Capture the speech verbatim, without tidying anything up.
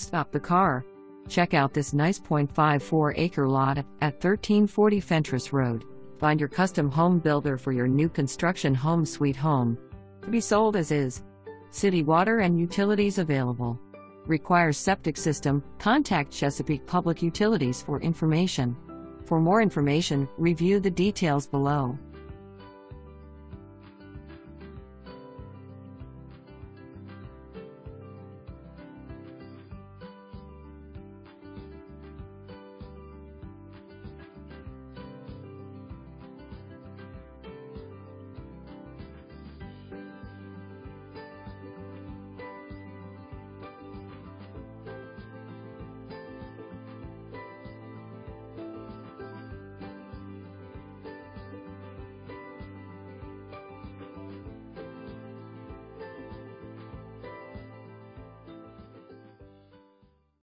Stop the car. Check out this nice point five four acre lot at thirteen forty Fentress Road. Find your custom home builder for your new construction home sweet home. To be sold as is. City water and utilities available. Requires septic system. Contact Chesapeake Public Utilities for information. For more information, review the details below.